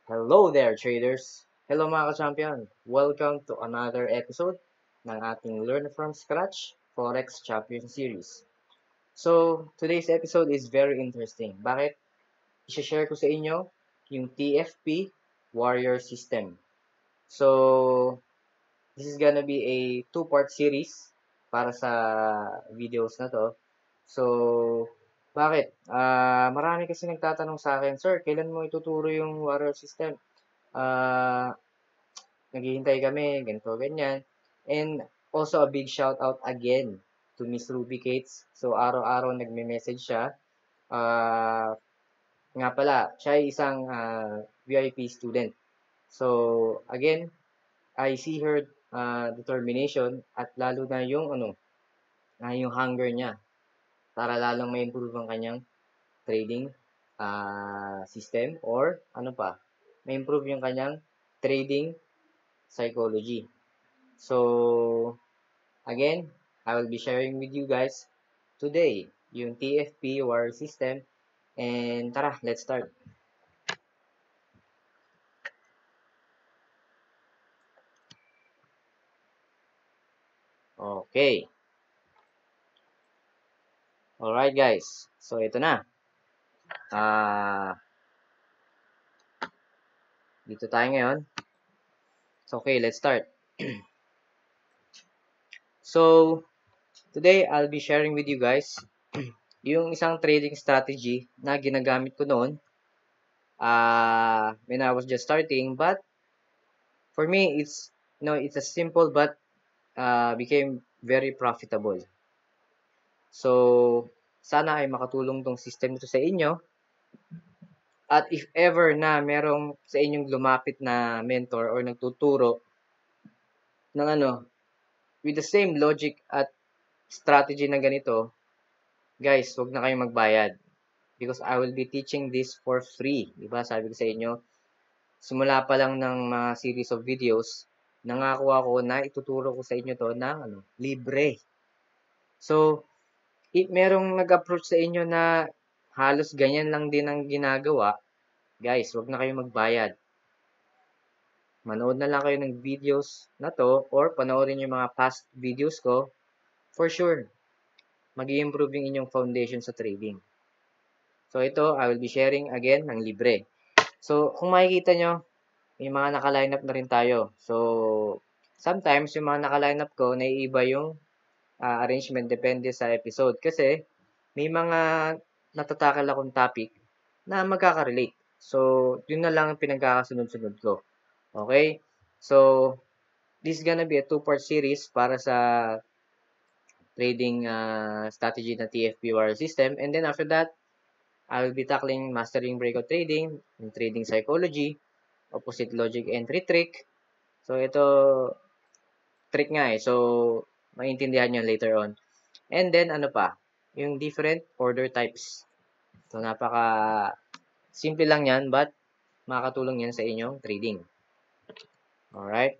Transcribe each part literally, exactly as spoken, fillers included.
Hello there, traders! Hello mga ka-champion! Welcome to another episode ng ating Learn From Scratch Forex Champion Series. So, today's episode is very interesting. Bakit? I-share ko sa inyo yung T F P Warrior System. So, this is gonna be a two-part series para sa videos na to. So, bakit? Ah, marami kasi nagtatanong sa akin, Sir, kailan mo ituturo yung Warrior System? Ah, naghihintay kami, ganito, ganyan. And also a big shout out again to Miss Ruby Cates. So, araw-araw nagme-message siya. Ah, nga pala, siya ay isang ah, V I P student. So, again, I see her ah, determination at lalo na yung ano, ah, yung hunger niya para lalong ma-improve ang kanyang trading ah, system or ano pa, ma-improve yung kanyang trading psychology. So, again, I will be sharing with you guys today yung T F P Warrior System. And tara, let's start. Okay. Alright guys. So, ito na. Ah, dito tayo ngayon. So, okay, let's start. So, today I'll be sharing with you guys yung isang trading strategy na ginagamit ko noon uh, when I was just starting. But for me, it's you know, it's a simple but uh, became very profitable. So, sana ay makatulong tong system nito sa inyo. At if ever na merong sa inyong lumapit na mentor or nagtuturo ng ano, with the same logic at strategy na ganito, guys, huwag na kayong magbayad. Because I will be teaching this for free. Diba? Sabi ko sa inyo, simula pa lang ng mga series of videos, nangako ako na ituturo ko sa inyo to ng ano, libre. So, if merong nag-approach sa inyo na halos ganyan lang din ang ginagawa, guys, wag na kayong magbayad. Manood na lang kayo ng videos na to or panoorin yung mga past videos ko. For sure, mag-i-improve yung inyong foundation sa trading. So, ito, I will be sharing again ng libre. So, kung makikita nyo, may mga naka-line up na rin tayo. So, sometimes, yung mga naka-line up ko, naiiba yung uh, arrangement depende sa episode. Kasi, may mga natatakal akong topic na magkaka-relate. So, yun na lang ang pinagkakasunod-sunod ko. Okay? So, this is gonna be a two-part series para sa trading uh, strategy na T F P Warrior System. And then after that, I will be tackling mastering breakout trading, and trading psychology, opposite logic entry trick. So, ito, trick nga eh. So, maintindihan nyo later on. And then, ano pa? Yung different order types. So, napaka simple lang yan, but makakatulong yan sa inyong trading. Alright?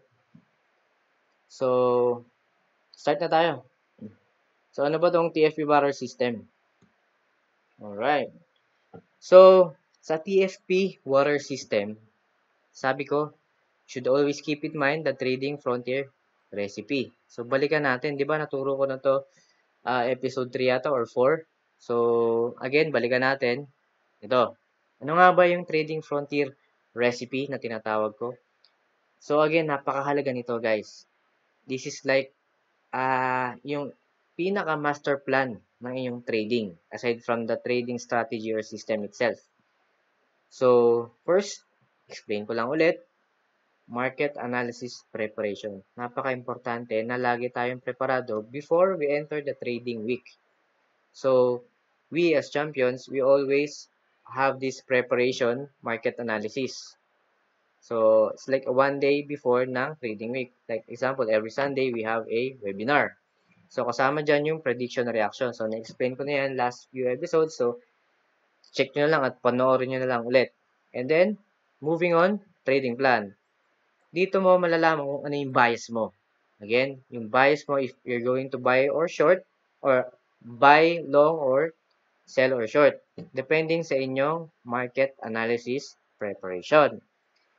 So, start na tayo. So, ano ba tong T F P Warrior System? Alright. So, sa T F P Warrior System, sabi ko, should always keep in mind the trading frontier recipe. So, balikan natin. Di ba, naturo ko na to uh, episode three yata or four. So, again, balikan natin. Ito. Ano nga ba yung trading frontier recipe na tinatawag ko? So, again, napakahalaga nito, guys. This is like uh, yung pinaka-master plan ng inyong trading aside from the trading strategy or system itself. So, first, explain ko lang ulit. Market analysis preparation. Napaka-importante na lagi tayong preparado before we enter the trading week. So, we as champions, we always have this preparation market analysis. So, it's like a one day before ng trading week. Like example, every Sunday, we have a webinar. So, kasama dyan yung prediction reaction. So, na-explain ko na yan last few episodes. So, check nyo na lang at panoorin nyo na lang ulit. And then, moving on, trading plan. Dito mo malalaman kung ano yung bias mo. Again, yung bias mo if you're going to buy or short, or buy long or sell or short, depending sa inyong market analysis preparation.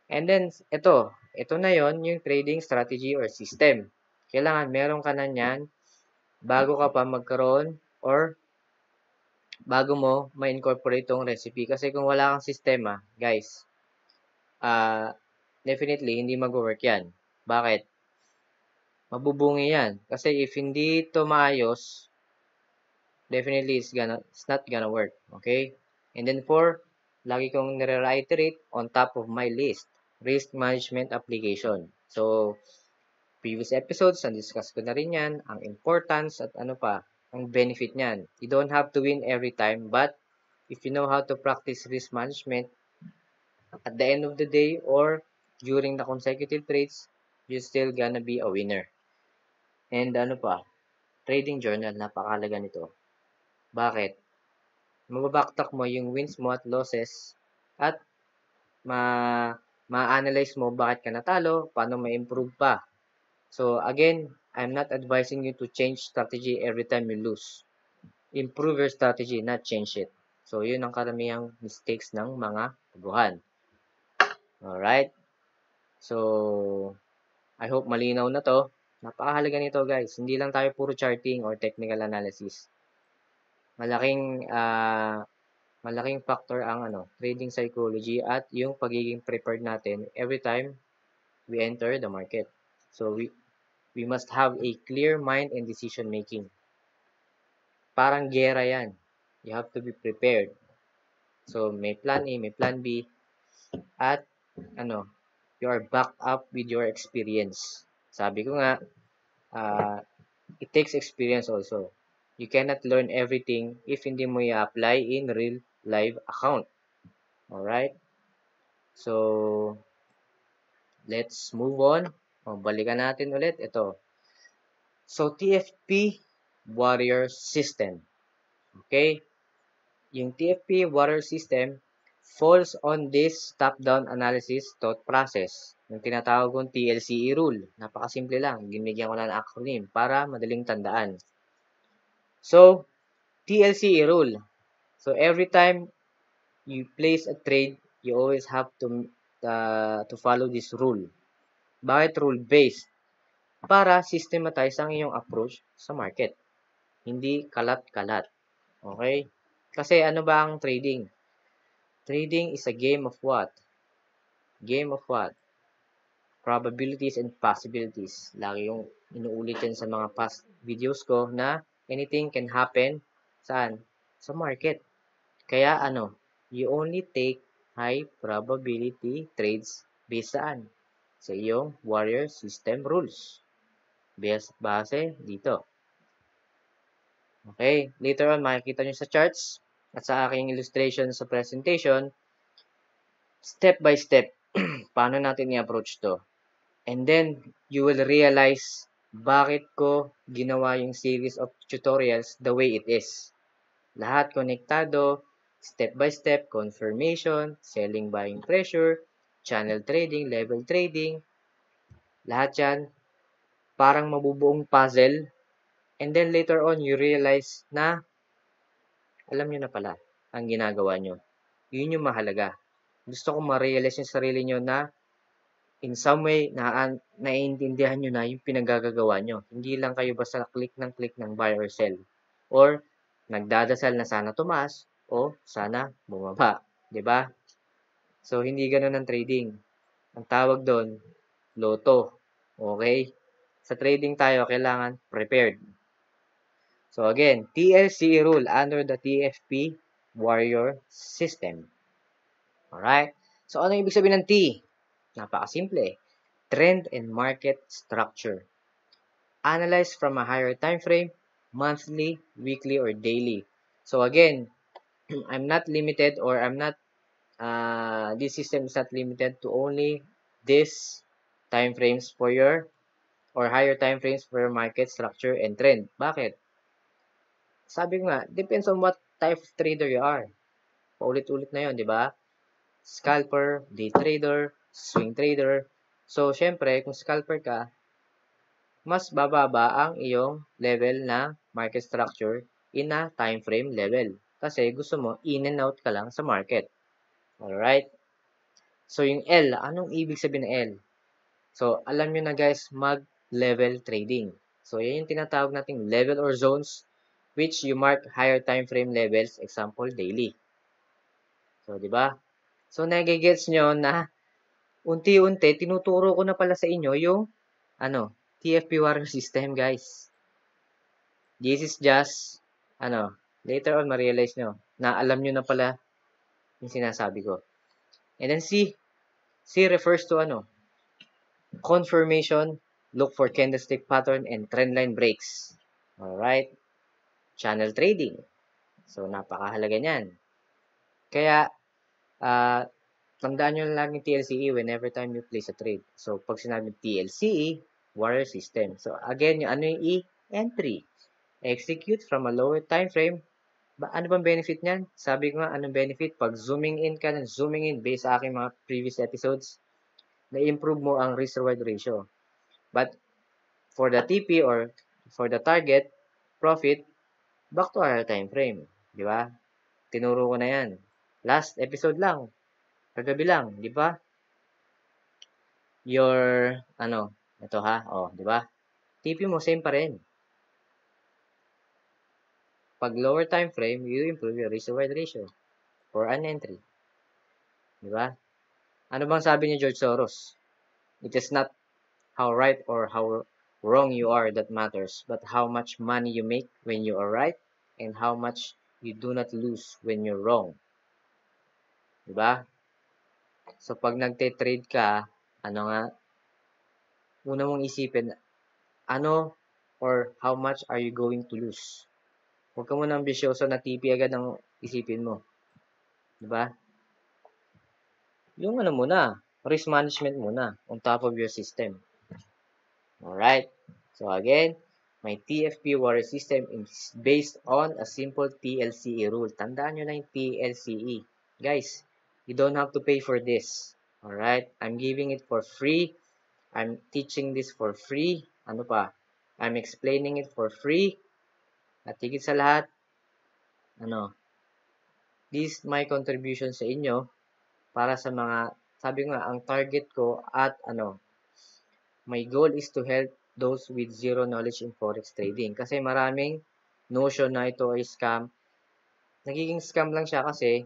And then, ito. Ito na yon yung trading strategy or system. Kailangan meron ka na yan bago ka pa magkaroon or bago mo ma-incorporate tong recipe. Kasi kung wala kang sistema, guys, uh, definitely, hindi mag-work yan. Bakit? Mabubungi yan. Kasi if hindi ito maayos, definitely it's, gonna, it's not gonna work. Okay? And then four, lagi kong nire-reiterate on top of my list, risk management application. So, previous episodes, na-discuss ko na rin yan, ang importance at ano pa, ang benefit niyan. You don't have to win every time, but if you know how to practice risk management, at the end of the day or during the consecutive trades, you're still gonna be a winner. And ano pa, trading journal, napakahalaga nito. Bakit? Mababaktak mo yung wins mo at losses at ma ma-analyze mo bakit ka natalo, paano ma-improve pa. So again, I'm not advising you to change strategy every time you lose. Improve your strategy, not change it. So yun ang karamihang mistakes ng mga taguhan. Alright? So, I hope malinaw na to. Napakahalaga nito guys. Hindi lang tayo puro charting or technical analysis. Malaking uh, malaking factor ang ano, trading psychology at yung pagiging prepared natin every time we enter the market. So we we must have a clear mind and decision making. Parang gera yan. You have to be prepared. So may plan A, may plan B at ano, you are backed up with your experience. Sabi ko nga, uh, it takes experience also. You cannot learn everything if hindi mo i-apply in real live account. Alright? So, let's move on. O, balikan natin ulit. Ito. So, T F P Warrior System. Okay? Yung T F P Warrior System falls on this top-down analysis thought process. Yung tinatawag kong T L C E rule. Napakasimple lang. Ginigyan ko lang ng acronym para madaling tandaan. So, T L C E rule. So, every time you place a trade, you always have to uh, to follow this rule. Bakit rule-based? Para systematize ang iyong approach sa market. Hindi kalat-kalat. Okay? Kasi ano ba ang trading? Trading is a game of what? Game of what? Probabilities and possibilities. Lagi yung inuulit yan sa mga past videos ko na anything can happen saan? Sa market. Kaya ano, you only take high probability trades based saan? Sa iyong warrior system rules. Base, base dito. Okay, later on makikita nyo sa charts at sa aking illustration sa presentation, step by step, paano natin i-approach to. And then, you will realize bakit ko ginawa yung series of tutorials the way it is. Lahat konektado, step by step, confirmation, selling, buying pressure, channel trading, level trading, lahat yan, parang mabubuong puzzle. And then later on, you realize na, alam nyo na pala, ang ginagawa nyo. Yun yung mahalaga. Gusto ko ma-realize yung sarili nyo na, in some way, na naiintindihan nyo na yung pinagagagawa nyo. Hindi lang kayo basta click ng click ng buy or sell. Or, nagdadasal na sana tumaas, o sana bumaba. Diba? So, hindi ganun ang trading. Ang tawag doon, loto. Okay? Sa trading tayo, kailangan prepared. So again, T L C E rule under the T F P Warrior System. Alright? So ano ibig sabihin ng T? Napakasimple. Trend and market structure. Analyze from a higher time frame, monthly, weekly, or daily. So again, I'm not limited or I'm not, uh, this system is not limited to only this time frames for your or higher time frames for your market structure and trend. Bakit? Sabi ko nga, depends on what type of trader you are. Paulit-ulit na yun, di ba? Scalper, day trader, swing trader. So, syempre, kung scalper ka, mas bababa ang iyong level na market structure in a time frame level. Kasi gusto mo, in and out ka lang sa market. Alright? So, yung L, anong ibig sabihin ng L? So, alam nyo na guys, mag-level trading. So, yan yung tinatawag nating level or zones which you mark higher time frame levels, example, daily. So, di ba? So, nagigets nyo na unti-unti, tinuturo ko na pala sa inyo yung ano, T F P Warrior System, guys. This is just, ano, later on, ma-realize nyo na alam nyo na pala yung sinasabi ko. And then C, C refers to ano, confirmation, look for candlestick pattern and trendline breaks. Alright? Channel trading. So, napakahalaga niyan. Kaya, uh, tandaan nyo lang laging T L C E whenever time you place a trade. So, pag sinabi T L C E, Warrior System. So, again, yung ano yung E? Entry. Execute from a lower time frame. Ba, ano bang benefit niyan? Sabi ko nga, anong benefit? Pag zooming in ka ng zooming in based sa aking mga previous episodes, na-improve mo ang risk-reward ratio. But, for the T P or for the target, profit, back to our time frame. Di ba? Tinuro ko na yan. Last episode lang. Kagabi lang. Di ba? Your, ano, ito ha, oh, di ba? T P mo, same pa rin. Pag lower time frame, you improve your risk-reward ratio for an entry. Di ba? Ano bang sabi ni George Soros? It is not how right or how wrong you are that matters, but how much money you make when you are right and how much you do not lose when you're wrong. Diba? So, pag nagte-trade ka, ano nga, una mong isipin, ano or how much are you going to lose? Huwag ka muna ambisyoso na T P agad ang isipin mo. Diba? Yung ano muna, risk management muna on top of your system. Alright? So, again, my T F P Warrior System is based on a simple T L C E rule. Tandaan nyo lang yung T L C E. Guys, you don't have to pay for this. Alright? I'm giving it for free. I'm teaching this for free. Ano pa? I'm explaining it for free. At higit sa lahat, ano, this is my contribution sa inyo para sa mga, sabi nga, ang target ko at ano, my goal is to help those with zero knowledge in forex trading. Kasi maraming notion na ito ay scam. Nagiging scam lang siya kasi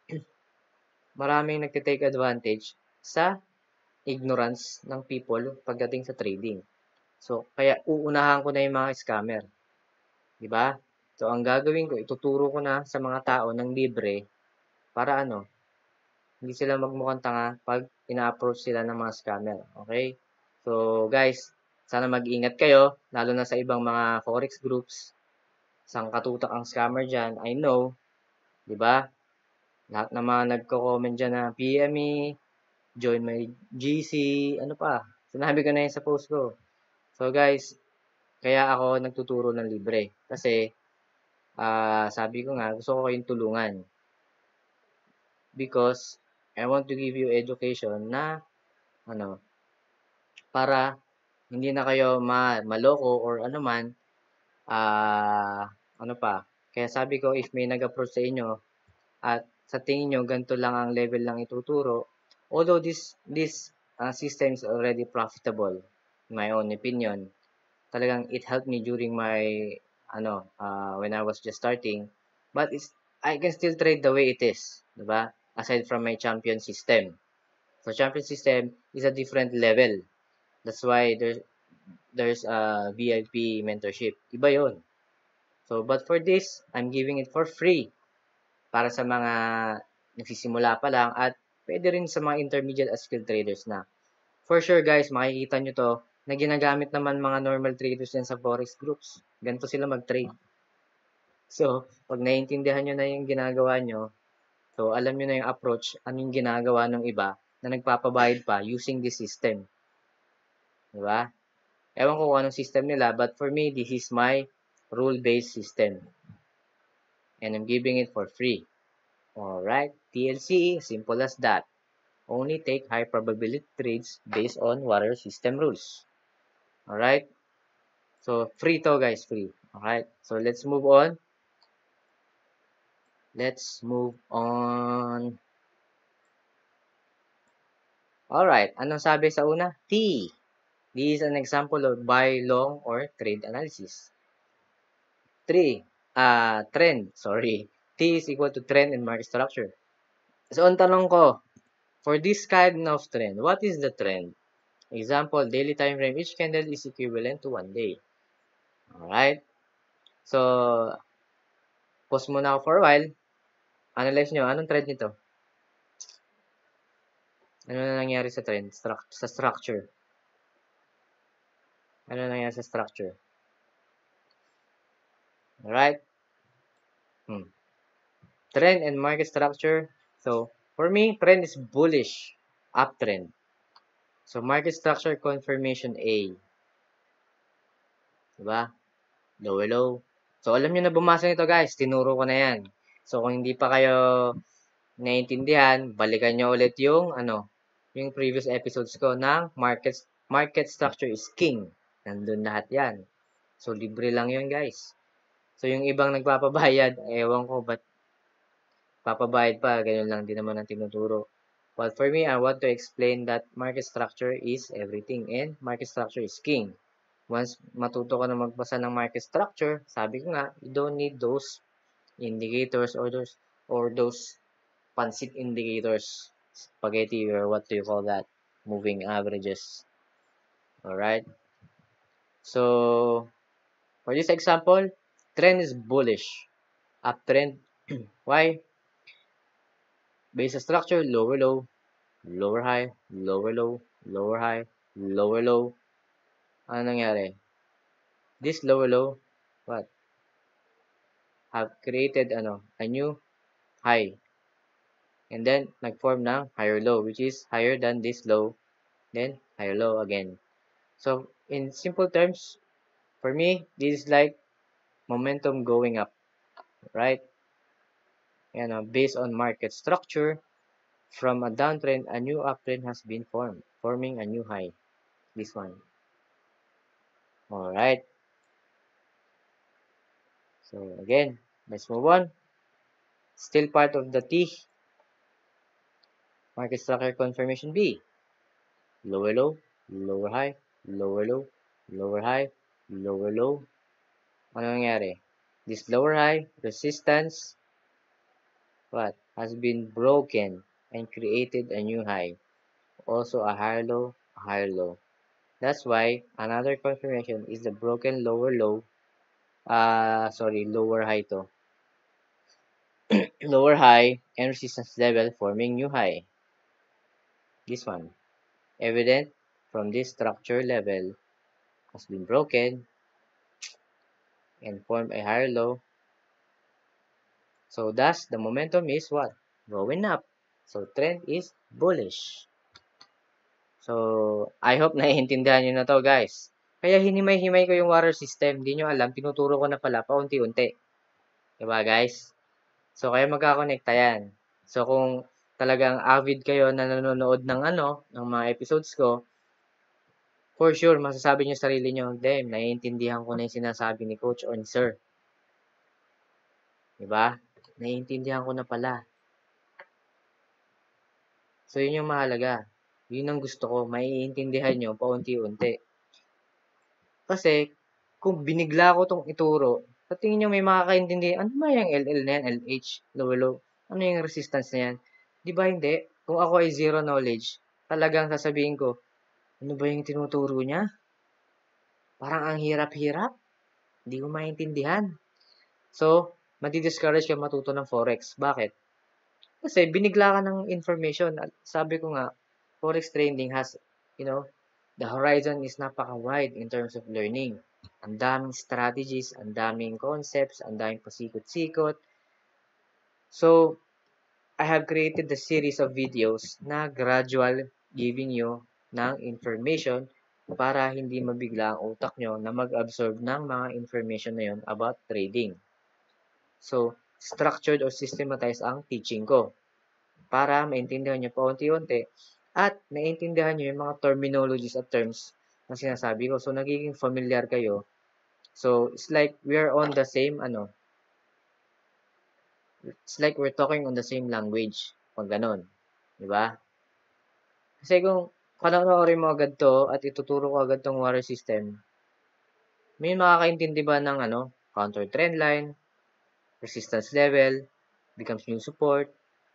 maraming nagtitake advantage sa ignorance ng people pagdating sa trading. So, kaya uunahan ko na yung mga scammer. Diba? So, ang gagawin ko, ituturo ko na sa mga tao ng libre para ano, hindi sila magmukhang tanga pag ina-approach sila ng mga scammer. Okay? So, guys, sana mag-ingat kayo, lalo na sa ibang mga forex groups. Sangkatutak ang scammer dyan, I know. Diba? Lahat ng mga nagko-comment dyan na P M E, join my G C, ano pa. Sinabi ko na yun sa post ko. So, guys, kaya ako nagtuturo ng libre. Kasi, uh, sabi ko nga, gusto ko kayong tulungan. Because, I want to give you education na, ano, para hindi na kayo ma maloko or ano man, ah, uh, ano pa. Kaya sabi ko, if may nag-approach sa inyo, at sa tingin nyo, ganito lang ang level lang ituturo, although this, this uh, system is already profitable, in my own opinion, talagang it helped me during my, ano, uh, when I was just starting, but it's, I can still trade the way it is, diba? Aside from my champion system. So, champion system is a different level. That's why there's, there's a V I P mentorship. Iba yon. So, but for this, I'm giving it for free para sa mga nagsisimula pa lang at pwede rin sa mga intermediate at skilled traders na. For sure guys, makikita nyo to na ginagamit naman mga normal traders yan sa forex groups. Ganito sila mag-trade. So, pag naiintindihan nyo na yung ginagawa nyo, so alam nyo na yung approach, anong ginagawa ng iba na nagpapabayad pa using this system. Diba? Ewan ko kung anong system nila, but for me, this is my rule-based system. And I'm giving it for free. Alright, T L C E, simple as that. Only take high probability trades based on Warrior System rules. Alright, so free to guys, free. Alright, so let's move on. Let's move on. Alright, anong sabi sa una? T. This is an example of buy, long, or trade analysis. three. Uh, trend. Sorry. T is equal to trend and market structure. So, ang tanong ko, for this kind of trend, what is the trend? Example, daily time frame. Each candle is equivalent to one day. Alright? So, pause muna ako for a while. Analyze nyo, anong trend nito? Ano na nangyari sa trend? Stru sa structure. Ano na nangyari sa structure? Alright? Hmm. Trend and market structure. So, for me, trend is bullish. Uptrend. So, market structure confirmation A. Diba? Low, low. So, alam nyo na bumasa nito guys. Tinuro ko na yan. So, kung hindi pa kayo naiintindihan, balikan nyo ulit yung, ano, yung previous episodes ko ng market, market structure is king. Nandun lahat yan. So, libre lang yun guys. So, yung ibang nagpapabayad, ewan ko, ba't papabayad pa, ganyan lang din naman ang tinuturo. But for me, I want to explain that market structure is everything and market structure is king. Once matuto ka na magbasa ng market structure, sabi ko nga, you don't need those indicators or those or those pansit indicators, spaghetti, or what do you call that? Moving averages. Alright? So, for this example, trend is bullish. Uptrend. Why? Base structure, lower low, lower high, lower low, lower high, lower low. Ano nangyari? This lower low, what? Have created ano, a new high. And then, nag-form ng higher low, which is higher than this low, then higher low again. So, in simple terms, for me, this is like momentum going up, right? You know, based on market structure, from a downtrend, a new uptrend has been formed, forming a new high. This one. Alright. So, again, let's move on. Still part of the T. Market structure confirmation B. Lower low, lower high, lower low, lower high, lower low. Ano nangyari? This lower high resistance, what? Has been broken and created a new high. Also a higher low, a higher low. That's why another confirmation is the broken lower low. Uh, sorry, lower high to. Lower high and resistance level forming new high. This one. Evident from this structure level has been broken and form a higher low. So thus the momentum is what? Going up. So trend is bullish. So I hope naiintindihan nyo na to guys. Kaya hinimay-himay ko yung water system. Hindi nyo alam, tinuturo ko na pala paunti-unti. Diba guys? So kaya magkakonekta yan. So kung talagang avid kayo na nanonood ng ano, ng mga episodes ko, for sure, masasabi nyo sarili nyo, damn, naiintindihan ko na yung sinasabi ni coach or ni sir. Diba? Naiintindihan ko na pala. So, yun yung mahalaga. Yun ang gusto ko. Maiintindihan nyo paunti-unti. Kasi, kung binigla ko tong ituro, sa tingin nyo may makakaintindi, ano ba yung L L na yan? L H, low, low? Ano yung resistance na yan? Di ba hindi? Kung ako ay zero knowledge, talagang sasabihin ko, ano ba yung tinuturo niya? Parang ang hirap-hirap. Hindi ko maintindihan. So, madi-discourage ka matuto ng Forex. Bakit? Kasi binigla ka ng information. Sabi ko nga, Forex trading has, you know, the horizon is napaka-wide in terms of learning. Ang daming strategies, ang daming concepts, ang daming pasikot-sikot. So, I have created the series of videos na gradual giving you ng information para hindi mabigla ang utak nyo na mag-absorb ng mga information na yun about trading. So, structured or systematized ang teaching ko para maintindihan nyo paunti-unti at maintindihan nyo yung mga terminologies at terms na sinasabi ko. So, nagiging familiar kayo. So, it's like we're on the same, ano, it's like we're talking on the same language. Pag ganon. Diba? Kasi kung panoorin mo agad to at ituturo ko agad tong water system, may makakaintindi ba ng ano, counter trend line, resistance level, becomes new support,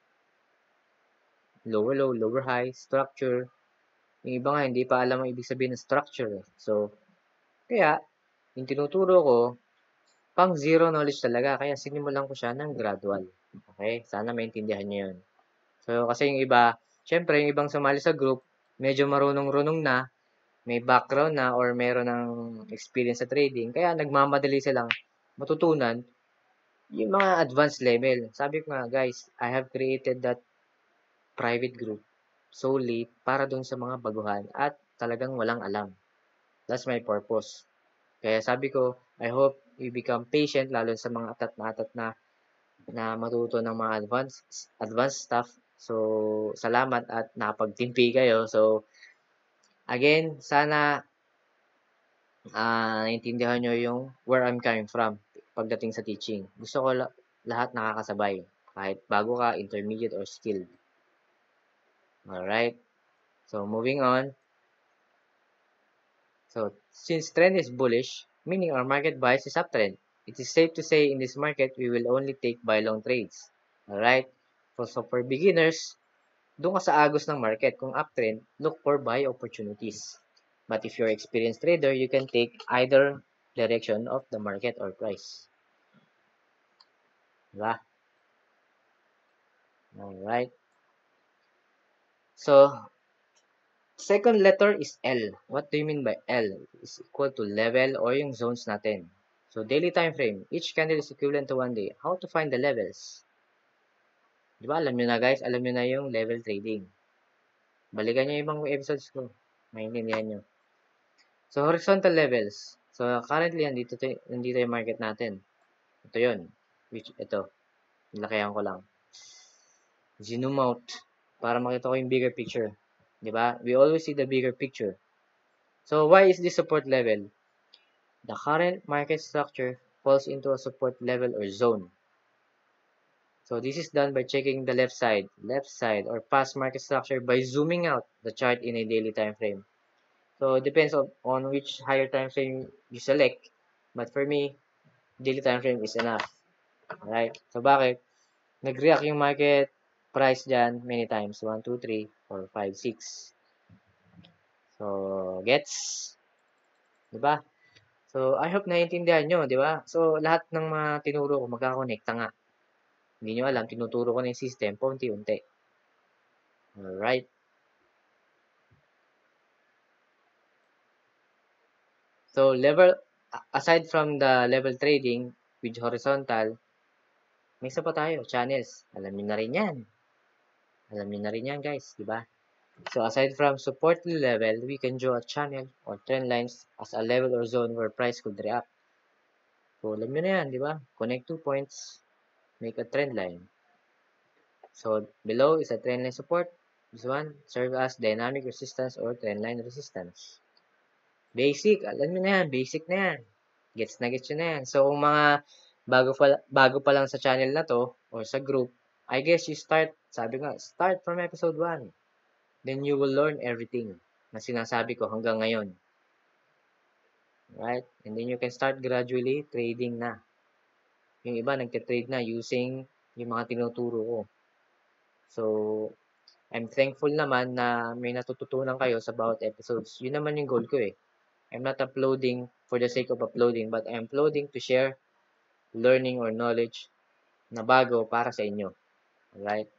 lower low, lower high, structure. Yung iba nga, hindi pa alam ang ibig sabihin ng structure. So, kaya, yung tinuturo ko, pang zero knowledge talaga. Kaya sinimulan ko siya ng gradual. Okay? Sana maintindihan niyo yun. So, kasi yung iba, syempre, yung ibang sumali sa group, medyo marunong-runong na, may background na, or meron ng experience sa trading. Kaya nagmamadali silang matutunan yung mga advanced level. Sabi ko nga, guys, I have created that private group solely para dun sa mga baguhan at talagang walang alam. That's my purpose. Kaya sabi ko, I hope you become patient lalo sa mga atat na atat na na matuto ng mga advanced advanced stuff. So, salamat at nakapagtimpi kayo. So, again, sana ah naintindihan nyo yung where I'm coming from pagdating sa teaching. Gusto ko la- lahat nakakasabay. Kahit bago ka, intermediate, or skilled. Alright? So, moving on. So, since trend is bullish, meaning our market bias is uptrend, it is safe to say in this market, we will only take buy long trades. Alright? So, so for beginners, doon ka sa agos ng market. Kung uptrend, look for buy opportunities. But if you're experienced trader, you can take either direction of the market or price. Diba? Alright? So, second letter is L. What do you mean by L? Is equal to level or yung zones natin. So, daily time frame. Each candle is equivalent to one day. How to find the levels? Di ba? Alam nyo na guys. Alam nyo na yung level trading. Balikan nyo yung ibang episodes ko. Maintindihan nyo. So, horizontal levels. So, currently, nandito, nandito yung market natin. Ito yun. Which, ito. Nilakihan ko lang. Zoom out. Para makita ko yung bigger picture. Di ba? We always see the bigger picture. So, why is this support level? The current market structure falls into a support level or zone. So, this is done by checking the left side, left side, or past market structure by zooming out the chart in a daily time frame. So, it depends on, on which higher time frame you select. But for me, daily time frame is enough. Alright? So, bakit? Nag-react yung market price dyan many times. one, two, three, four, five, six. So, gets? Diba? So, I hope naiintindihan nyo, di ba? So, lahat ng mga tinuro ko, magkakonekta nga. Hindi nyo alam, tinuturo ko na yung system, paunti-unti. Alright. So, level, aside from the level trading with horizontal, may isa pa tayo, channels. Alam nyo na rin yan. Alam nyo na rin yan, guys, di ba? So, aside from support level, we can draw a channel or trend lines as a level or zone where price could react. So, alam nyo na yan, di ba? Connect two points, make a trend line. So, below is a trend line support. This one, serve as dynamic resistance or trend line resistance. Basic, alam nyo na yan, basic na yan. Gets na gets nyo na yan. So, kung mga bago pa, bago pa lang sa channel na to, or sa group, I guess you start, sabi nga, start from episode one. Then you will learn everything na sinasabi ko hanggang ngayon. Right? And then you can start gradually trading na. Yung iba, nagte-trade na using yung mga tinuturo ko. So, I'm thankful naman na may natututunan kayo sa bawat episodes. Yun naman yung goal ko eh. I'm not uploading for the sake of uploading, but I'm uploading to share learning or knowledge na bago para sa inyo. Alright?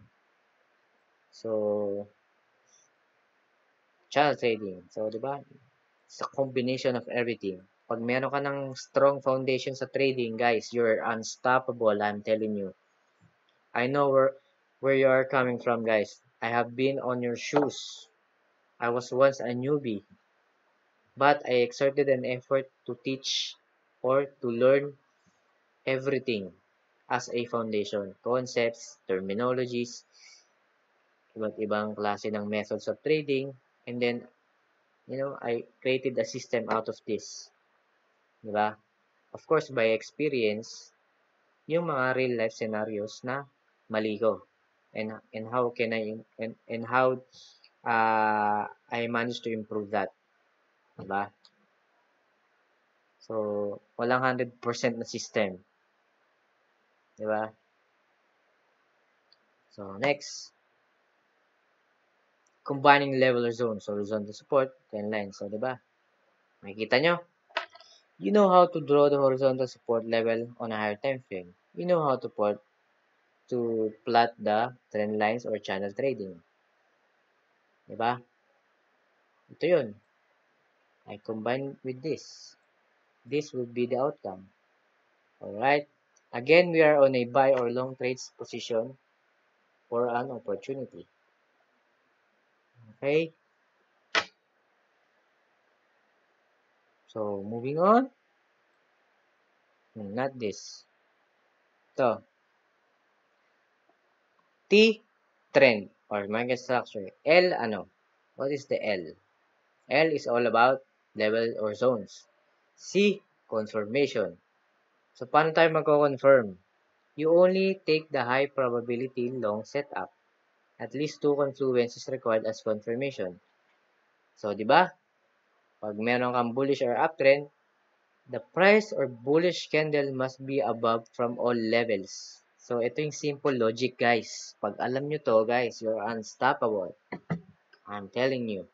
So, channel trading. So, di ba? It's a combination of everything. Pag meron ka ng strong foundation sa trading, guys, you're unstoppable, I'm telling you. I know where, where you are coming from, guys. I have been on your shoes. I was once a newbie, but I exerted an effort to teach or to learn everything as a foundation. Concepts, terminologies, iba't ibang klase ng methods of trading, and then, you know, I created a system out of this. Diba? Of course, by experience, yung mga real life scenarios na mali ko. And, and how can I, and, and how uh, I managed to improve that. Diba? So, walang one hundred percent na system. Diba? So, next. Combining level or zones. So, horizontal support, trend line. So, diba? Makikita nyo? You know how to draw the horizontal support level on a higher time frame. You know how to put to plot the trend lines or channel trading. Diba? Ito yun. I combine with this. This would be the outcome. Alright. Again, we are on a buy or long trades position for an opportunity. Okay. So, moving on. Not this. Ito. T, trend or market structure. L, ano? What is the L? L is all about level or zones. C, confirmation. So, paano tayo magko-confirm? You only take the high probability long setup. At least two confluences required as confirmation. So, di ba? Pag meron kang bullish or uptrend, the price or bullish candle must be above from all levels. So, ito yung simple logic, guys. Pag alam nyo to, guys, you're unstoppable. I'm telling you.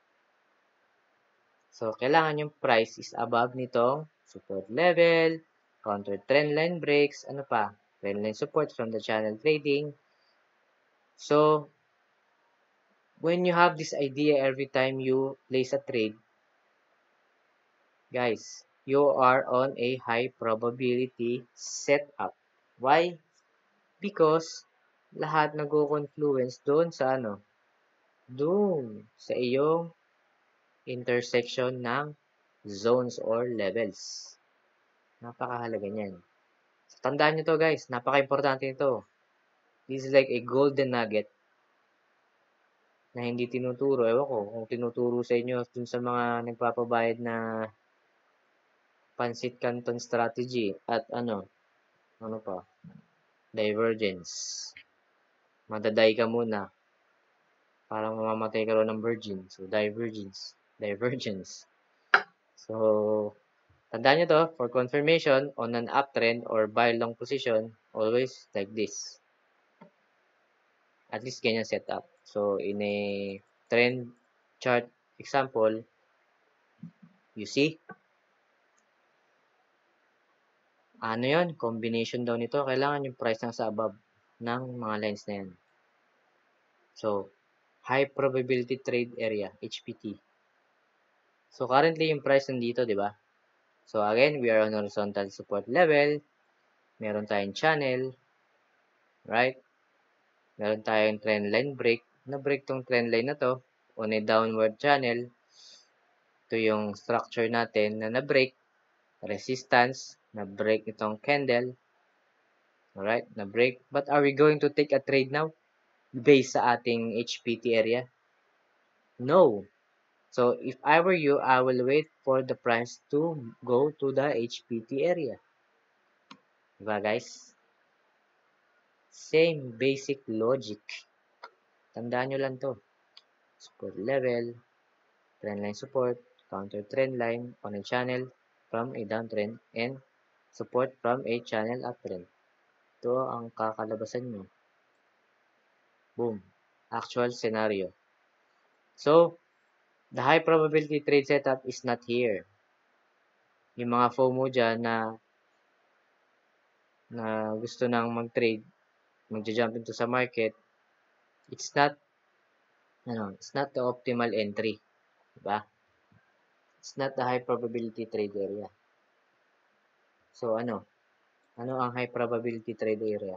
So, kailangan yung price is above nitong support level, counter trend line breaks, ano pa, trend line support from the channel trading. So, when you have this idea every time you place a trade, guys, you are on a high probability setup. Why? Because lahat nag-confluence doon sa ano? Doon sa iyong intersection ng zones or levels. Napakahalaga niyan. So, tandaan nyo to, guys. Napaka-importante nito. This is like a golden nugget na hindi tinuturo. Ewan ko kung tinuturo sa inyo dun sa mga nagpapabayad na Pansit Canton strategy at ano, ano pa, divergence. Madaday ka muna. Parang mamamatay ka rin ng virgin. So, divergence. Divergence. So, tandaan nyo to, for confirmation on an uptrend or buy long position, always like this. At least ganyan setup. So, in a trend chart example, you see, ano yon, combination daw nito, kailangan yung price nasa above ng mga lines na yan. So, high probability trade area, H P T. So, currently, yung price nandito, di ba? So, again, we are on horizontal support level. Meron tayong channel. Right? Meron tayong trend line break. Na-break tong trend line na to on a downward channel. Ito yung structure natin na na-break. Resistance. Na-break itong candle. Alright? Na-break. But are we going to take a trade now? Based sa ating H P T area? No. So, if I were you, I will wait for the price to go to the H P T area. Diba, guys? Same basic logic. Tandaan nyo lang to. Support level, trend line support, counter trend line on a channel from a downtrend, and support from a channel uptrend. Ito ang kakalabasan nyo. Boom. Actual scenario. So, the high probability trade setup is not here. Yung mga FOMO dyan na na gusto nang mag-trade, magja-jump into sa market, it's not ano, it's not the optimal entry, diba? It's not the high probability trade area. So ano? Ano ang high probability trade area?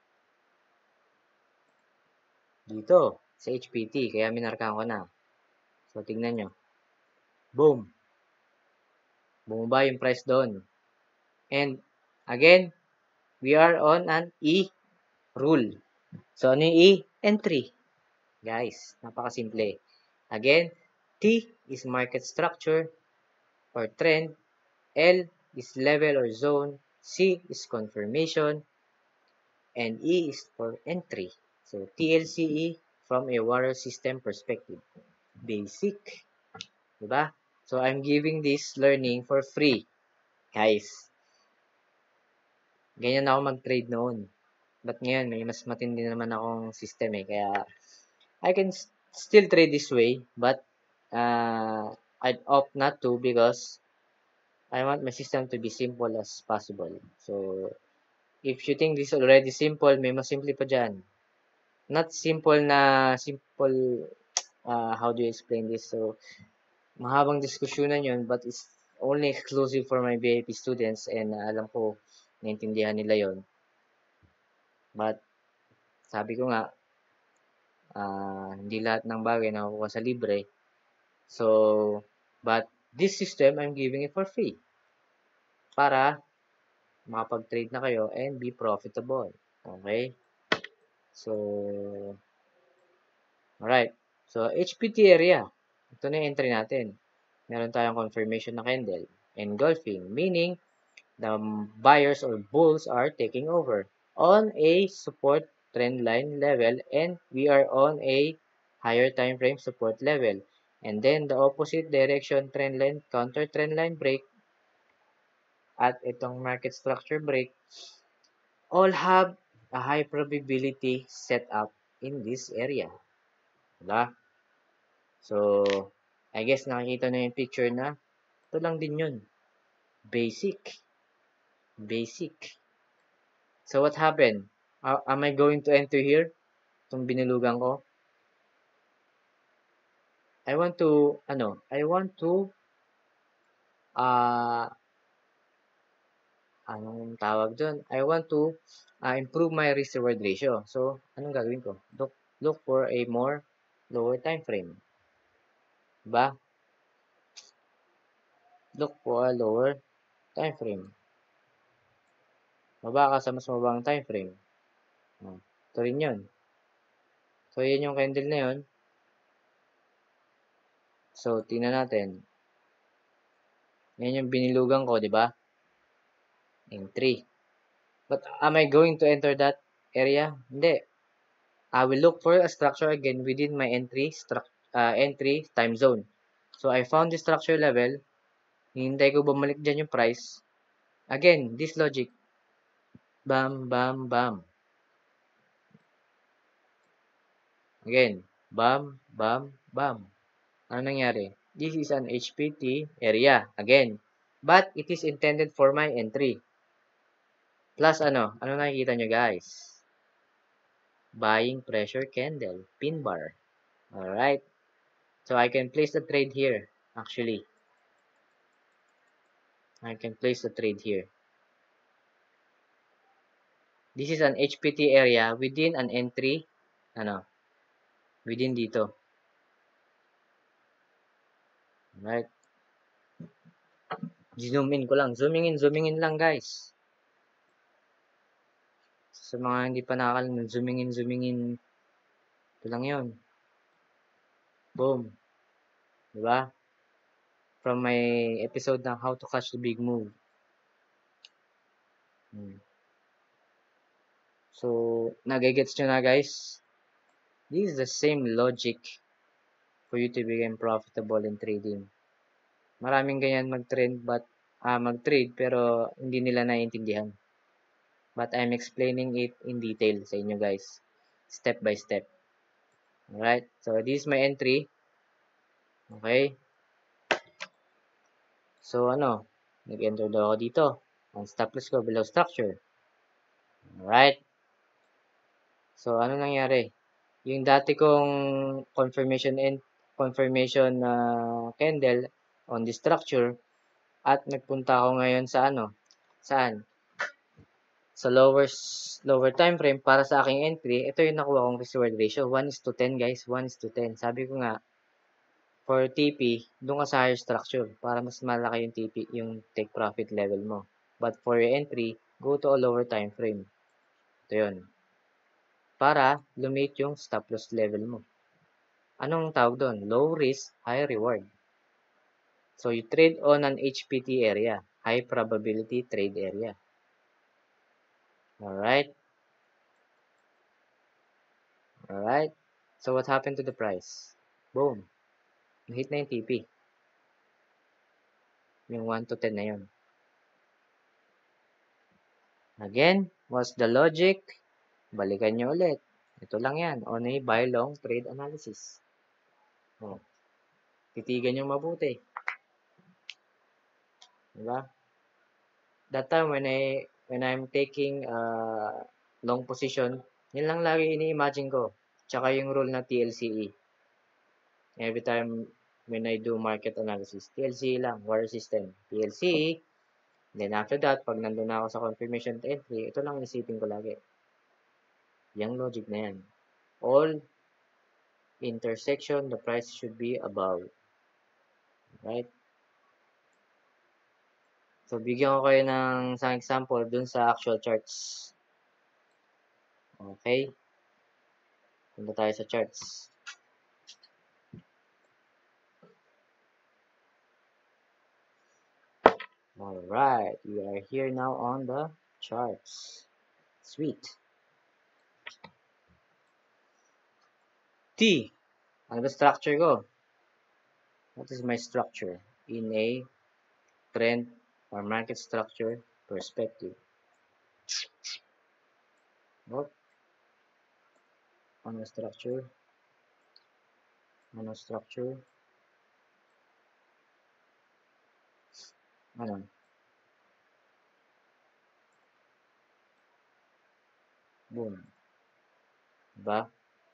Dito, sa H P T, kaya minarkahan ko na. So tingnan nyo. Boom. Bumaba yung price doon. And again, we are on an E rule. So ano yung E? Entry. Guys, napakasimple. Again, T is market structure or trend. L is level or zone. C is confirmation. And E is for entry. So, T L C E from a water system perspective. Basic. Diba? So, I'm giving this learning for free. Guys. Ganyan ako mag-trade noon. But ngayon, may mas matindi naman akong system eh. Kaya, I can still trade this way. But, uh, I'd opt not to because I want my system to be simple as possible. So, if you think this is already simple, may mas simple pa dyan. Not simple na, simple, uh, how do you explain this? So, mahabang diskusyonan yun, but it's only exclusive for my V I P students and uh, alam ko, naintindihan nila yon. But, sabi ko nga, uh, hindi lahat ng bagay nakukuha sa libre. So, but this system, I'm giving it for free. Para makapag-trade na kayo and be profitable. Okay? So, alright. So, H P T area. Ito na yung entry natin. Meron tayong confirmation na candle. Engulfing, meaning the buyers or bulls are taking over on a support trend line level and we are on a higher time frame support level. And then, the opposite direction trend line, counter trend line break at itong market structure break all have a high probability set up in this area. Diba? So, I guess nakikita na yung picture na ito lang din yun. Basic. Basic. So, what happened? Uh, am I going to enter here? Itong binulugan ko. I want to, ano, I want to, ah, uh, anong tawag dun? I want to uh, improve my risk-reward ratio. So, anong gagawin ko? Look, look for a more lower time frame. Diba? Look for a lower time frame. Maba ka sa mas mababang time frame. Oh, ito rin yun. So, yan yung candle na yun. So, tingnan natin. Yan yung binilugan ko, di ba? Entry. But am I going to enter that area? Hindi. I will look for a structure again within my entry uh, entry time zone. So, I found the structure level. Hintay ko bumalik dyan yung price. Again, this logic. Bam, bam, bam. Again, bam, bam, bam. Ano nangyari? This is an H P T area. Again. But it is intended for my entry. Plus ano? Ano nakikita nyo guys? Buying pressure candle. Pin bar. Alright. So I can place the trade here. Actually. I can place the trade here. This is an H P T area within an entry. Ano? Within dito. Alright. Zoom in ko lang. Zooming in, zooming in lang guys. Sa mga hindi pa nakakalam, zooming in, zooming in. Ito lang yun. Boom. Diba? From my episode ng How to Catch the Big Move. Hmm. So, nagigets nyo na guys. This is the same logic for you to become profitable in trading. Maraming ganyan mag-trend but ah, mag-trade pero hindi nila naiintindihan. But I'm explaining it in detail sa inyo guys. Step by step. Alright. So, this is my entry. Okay. So, ano? Nag-enter daw ako dito. Ang stop loss ko below structure. Alright. So, ano nangyari? Yung dati kong confirmation and confirmation na uh, candle on the structure at nagpunta ako ngayon sa ano? Saan? Sa lower lower time frame para sa aking entry, ito yung nakuha kong risk-reward ratio. one is to ten guys. one is to ten. Sabi ko nga, for T P, doon ka sa higher structure para mas malaki yung T P, yung take profit level mo. But for your entry, go to a lower time frame. Ito yun. Para lumate yung stop loss level mo. Anong tawag doon? Low risk, high reward. So, you trade on an H P T area. High probability trade area. Alright. Alright. So, what happened to the price? Boom. Nahit na yung T P. Yung one to ten na yun. Again, what's the logic? Balikan nyo ulit. Ito lang yan. On a buy long trade analysis. Oh. Titigan nyo mabuti. Diba? That time when I when I'm taking uh, long position, yun lang lagi ini-imagine ko. Tsaka yung rule na T L C E. Every time when I do market analysis, T L C E lang, water system. T L C E, then after that, pag nandun na ako sa confirmation entry, ito lang isipin ko lagi. Yung logic na yan. All intersection, the price should be above. Right? So, bigyan ko kayo ng isang example dun sa actual charts. Okay? Punta tayo sa charts. Alright, we are here now on the charts. Sweet. T. Ano ba structure ko? What is my structure in a trend or market structure perspective? What? Ano structure? Ano structure? Ano? Boom. Diba?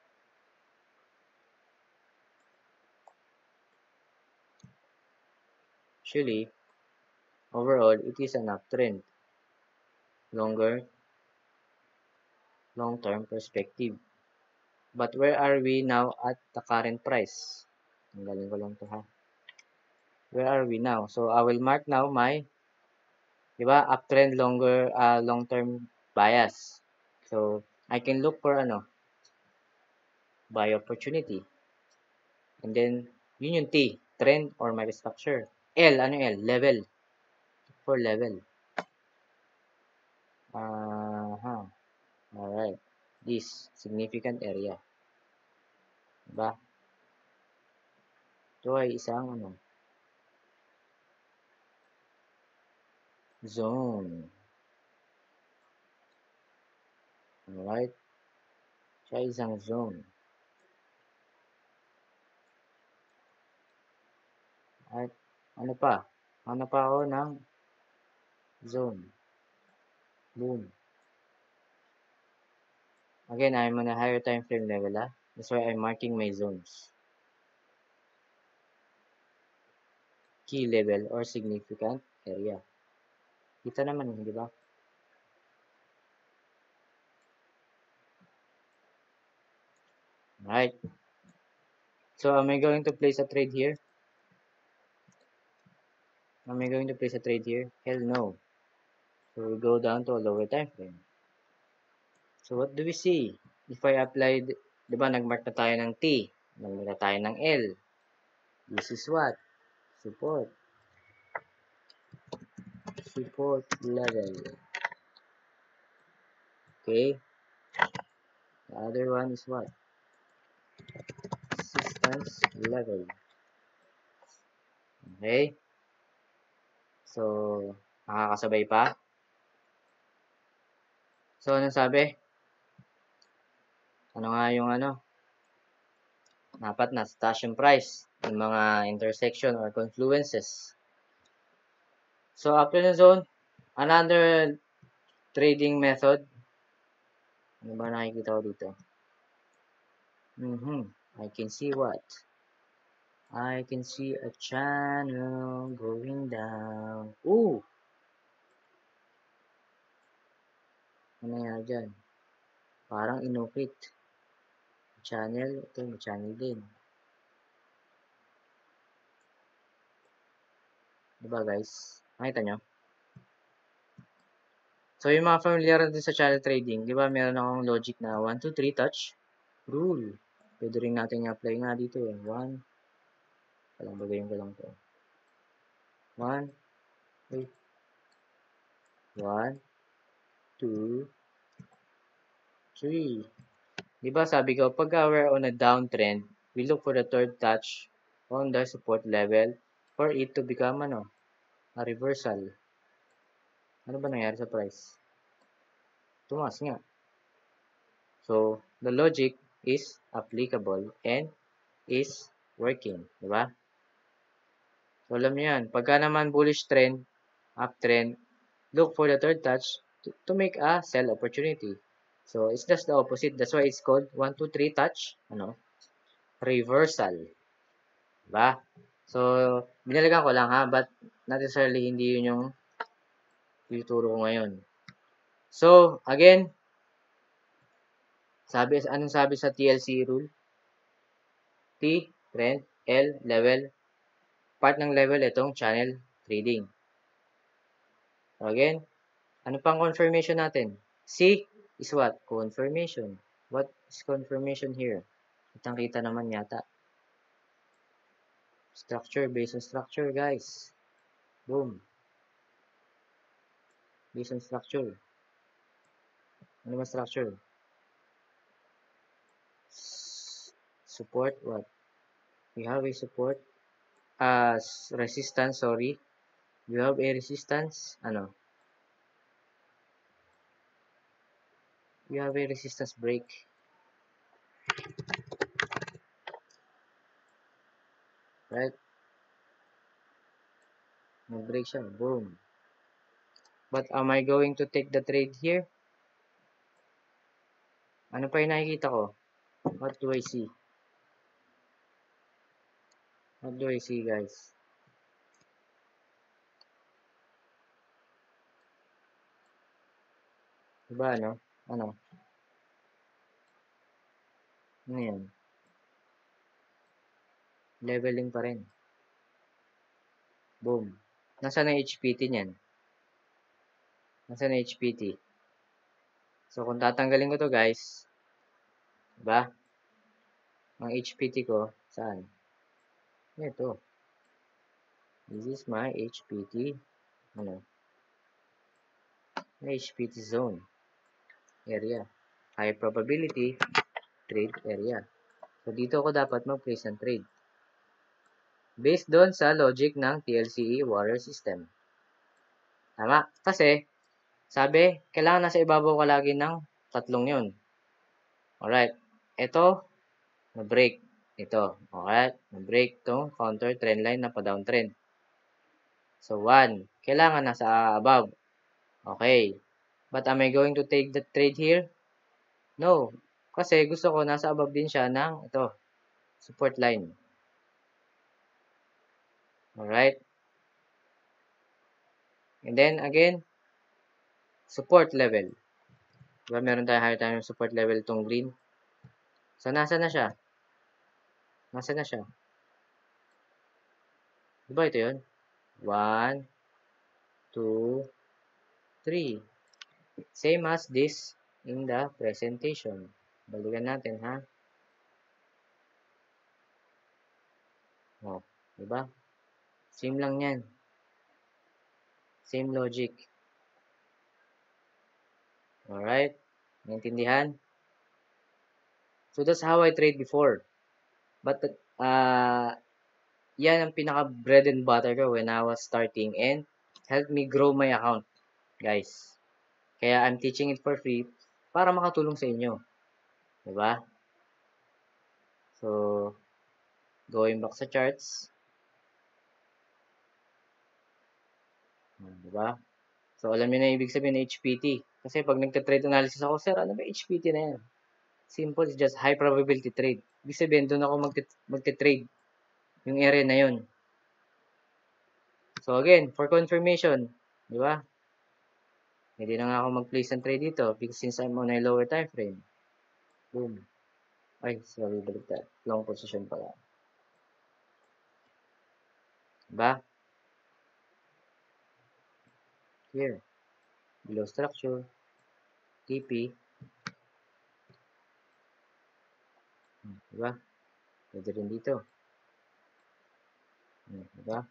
Actually, overall, it is an uptrend. Longer, long-term perspective. But where are we now at the current price? Ang galing ko lang to ha. Where are we now? So, I will mark now my, diba, uptrend longer, uh, long-term bias. So, I can look for ano, buy opportunity. And then, yun yung T, trend or market structure. L, ano L? Level. For level. Uh-huh. Alright. This, significant area. Diba? Ito ay isang ano, zone. Alright? Siya ay isang zone. At ano pa? Ano pa ako ng zone? Boom. Again, I'm on a higher time frame level. Ah. That's why I'm marking my zones. Key level or significant area. Kita naman, di ba? Right. So, am I going to place a trade here? Am I going to place a trade here? Hell no. So, we go down to a lower time frame. So, what do we see? If I applied, di ba, nag-mark na tayo ng T. Nag-mark na tayo ng L. This is what? Support. Support level. Okay. The other one is what? Resistance level. Okay. So, nakakasabay pa. So, anong sabi? Ano nga yung ano? Dapat na station price ng mga intersection or confluences. So, after the zone, another trading method. Ano ba nakikita ko dito? Mm-hmm. I can see what? I can see a channel going down. Ooh! Ano nangyari dyan? Parang inukit. Channel. Ito, may channel din. Diba guys? Nakita nyo? So, yung mga familiar din sa channel trading, di ba meron akong logic na one, two, three touch rule. Pwede rin natin i-apply nga dito eh. one, palang bagayin ko lang to. one, wait. one, two, three. Di ba sabi ko, pagka we're on a downtrend, we look for the third touch on the support level for it to become ano, a reversal. Ano ba nangyari sa price? Tumaas nga. So, the logic is applicable and is working. Di ba? So, alam niyo yan. Pagka naman bullish trend, uptrend, look for the third touch to, to make a sell opportunity. So, it's just the opposite. That's why it's called one, two, three touch. Ano? Reversal. Diba? So, binalagan ko lang ha, but not necessarily hindi yun yung tuturo ko ngayon. So, again, sabi, anong sabi sa T L C rule? T, trend, L, level. Part ng level, itong channel trading. So, again, ano pang confirmation natin? C is what? Confirmation. What is confirmation here? Kitang-kita naman yata. Structure, based on structure, guys. Boom. Based on structure. Ano ba structure? Support, what? We have a support. As uh, resistance, sorry. We have a resistance. Ano? We have a resistance break. Right? Mag-break siya. Boom. But am I going to take the trade here? Ano pa yung nakikita ko? What do I see? What do I see, guys? Diba, ano? Ano? Ano yan? Leveling pa rin. Boom. Nasaan ang H P T niyan? Nasaan ang H P T? So, kung tatanggalin ko to, guys, diba? Ang H P T ko, saan? Ito. This is my H P T. Ano? H P T zone. Area. High probability trade area. So, dito ako dapat mag-place ng trade. Based doon sa logic ng T L C E water system. Tama? Kasi, sabi, kailangan nasa ibabaw ka lagi ng tatlong yun. Alright. Ito, na-break. Ito. Alright. Na-break itong counter trend line na pa-downtrend. So, one. Kailangan nasa above. Okay. But am I going to take the trade here? No. Kasi gusto ko nasa above din siya ng ito. Support line. Alright. And then, again, support level. Diba, meron tayo higher time support level itong green. So, nasa na siya? Nasa na siya? Diba ito yun? one, two, three. Same as this in the presentation. Balikan natin, ha? Oh, diba? Same lang yan. Same logic. Alright? Naintindihan? So, that's how I trade before. But, uh, yan ang pinaka bread and butter ko when I was starting and helped me grow my account, guys. Kaya I'm teaching it for free para makatulong sa inyo. Diba? So, going back sa charts. Diba? So, alam niyo na ibig sabihin ng H P T. Kasi pag nagka-trade analysis ako, sir, ano ba H P T na yan? Simple, it's just high probability trade. Ibig sabihin, doon ako magte-trade. Yung area na yun. So, again, for confirmation, di ba? Hindi na nga ako mag-place ng trade dito because since I'm on a lower time frame. Boom. Ay, sorry, balik that. Long position pala. Diba? Here. Below structure. T P. Diba? Pwede rin dito. Diba?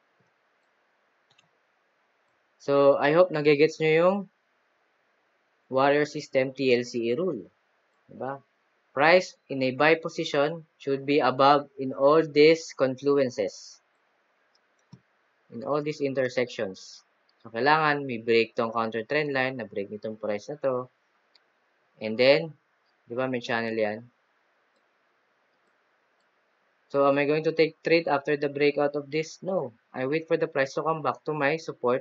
So, I hope nagigets nyo yung warrior system T L C E rule. Diba? price in a buy position should be above in all these confluences. In all these intersections. So, kailangan may break tong counter trend line, na break nitong price na to. And then, di ba may channel yan? So, am I going to take trade after the breakout of this? No. I wait for the price to come back to my support.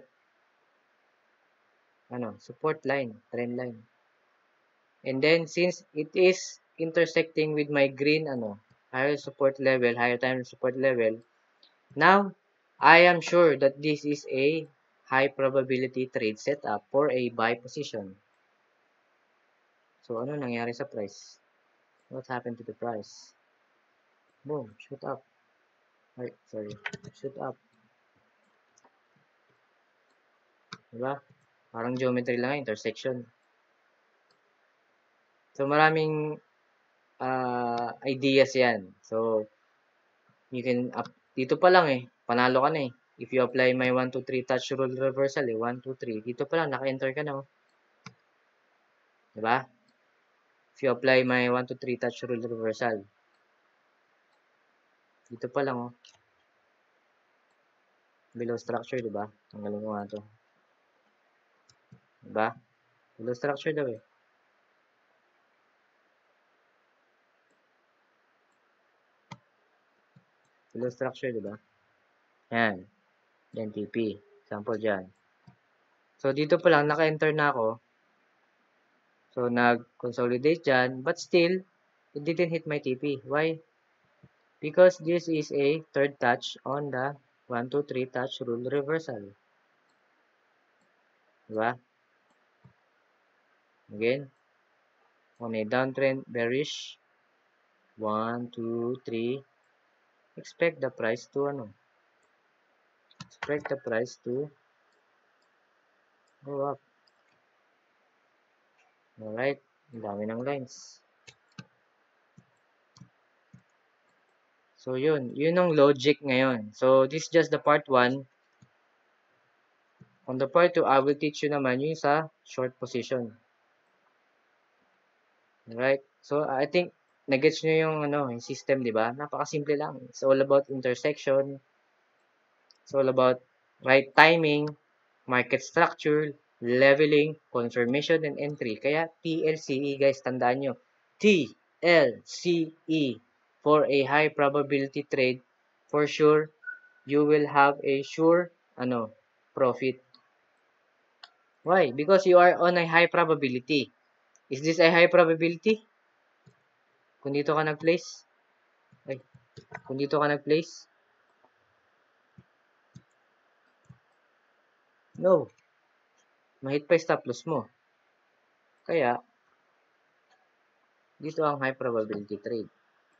Ano? Support line, trend line. And then, since it is intersecting with my green, ano, higher support level, higher time support level, now, I am sure that this is a high probability trade setup for a buy position. So, ano nangyari sa price? What happened to the price? Boom, shoot up. Ay, sorry, shoot up. Diba? Parang geometry lang, intersection. So, maraming uh, ideas yan. So, you can, up, dito pa lang eh, panalo ka na eh. If you apply my one, two, three touch rule reversal eh, one, two, three, dito pa lang, naka-enter ka na oh. Diba? If you apply my one, two, three touch rule reversal, dito pa lang oh. Below structure, diba? Tanggalin ko nga to. Diba? Below structure daw eh. Below structure, diba? Yan. Yan, T P. Sample dyan. So, dito pa lang, naka-enter na ako. So, nag-consolidate dyan. But still, it didn't hit my T P. Why? Because this is a third touch on the one, two, three touch rule reversal. Diba? Again. On a downtrend bearish. one, two, three. Expect the price to ano? Expect the price to go up. Alright. Ang dami ng lines. So, yun. Yun ang logic ngayon. So, this is just the part one. On the part two, I will teach you naman yung sa short position. Alright? So, I think, nag-gets nyo yung, ano, yung system, di ba? Napakasimple lang. It's all about intersection. It's all about right timing, market structure, leveling, confirmation, and entry. Kaya, T L C E, guys, tandaan nyo. T L C E. For a high probability trade, for sure, you will have a sure, ano, profit. Why? Because you are on a high probability. Is this a high probability? Kung dito ka nag-place? Ay, kung dito ka nag-place? No. Mahit pa yung stop loss mo. Kaya, dito ang high probability trade.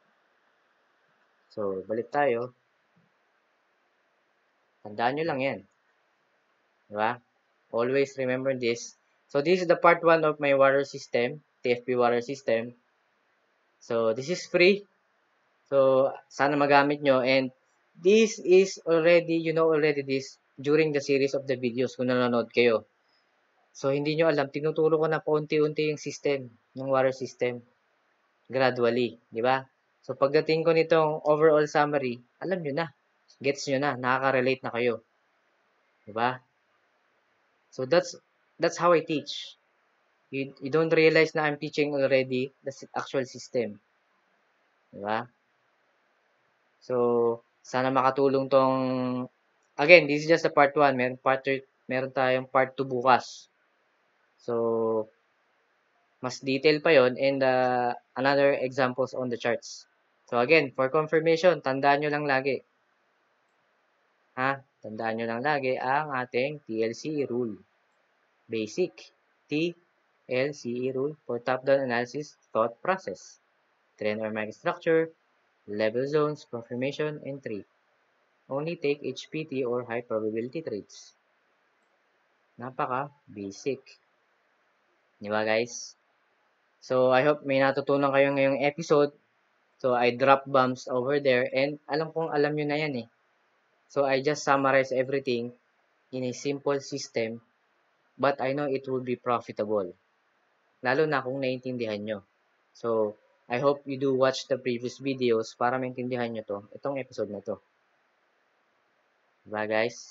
So, balik tayo. Tandaan nyo lang yan. Diba? Always remember this. So, this is the part one of my water system, T F P water system. So, this is free. So, sana magamit nyo. And, this is already, you know already this, during the series of the videos kung nanonood kayo. So, hindi nyo alam, tinuturo ko na paunti-unti yung system, yung water system. Gradually, di ba? So, pagdating ko nitong overall summary, alam nyo na. Gets nyo na. Nakaka-relate na kayo. Di ba? So, that's that's how I teach. You, you don't realize na I'm teaching already the actual system. Di ba? So, sana makatulong tong... Again, this is just a part one. Meron, part two, meron tayong part two bukas. So, mas detail pa yon and uh, another examples on the charts. So again, for confirmation, tandaan nyo lang lagi. Ha? Tandaan nyo lang lagi ang ating T L C E rule. Basic. T L C E rule for top-down analysis thought process. Trend or market structure, level zones, confirmation, entry. Only take H P T or high probability trades. Napaka basic. Di ba guys? So, I hope may natutunan kayo ngayong episode. So, I drop bombs over there and alam kong alam nyo na yan eh. So, I just summarize everything in a simple system but I know it will be profitable. Lalo na kung naiintindihan nyo. So, I hope you do watch the previous videos para maintindihan nyo to, itong episode na to. Diba guys?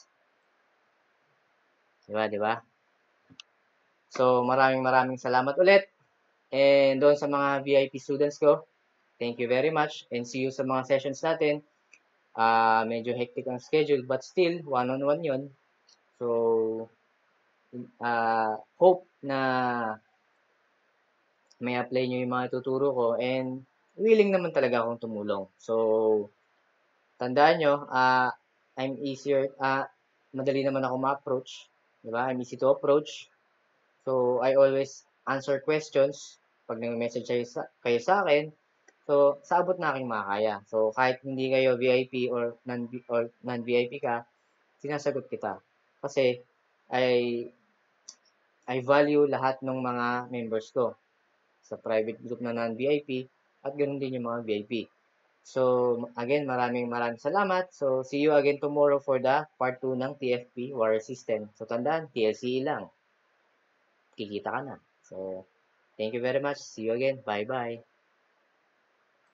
Diba, diba? So, maraming maraming salamat ulit. And doon sa mga V I P students ko, thank you very much. And see you sa mga sessions natin. Uh, medyo hectic ang schedule, but still, one-on-one yun. So, uh, hope na may apply nyo yung mga tuturo ko. And willing naman talaga akong tumulong. So, tandaan nyo, uh, I'm easier, uh, madali naman ako ma-approach. Diba? I'm easy to approach. So, I always answer questions pag nag-message kayo sa, kayo sa akin. So, sa abot na aking makakaya. So, kahit hindi kayo V I P or non or non-V I P ka, sinasagot kita. Kasi, I, I value lahat ng mga members ko sa private group na non-V I P at ganoon din yung mga V I P. So, again, maraming maraming salamat. So, see you again tomorrow for the part two ng T F P Water System. So, tandaan, T L C E lang. Kikita ka na. So, thank you very much. See you again. Bye-bye.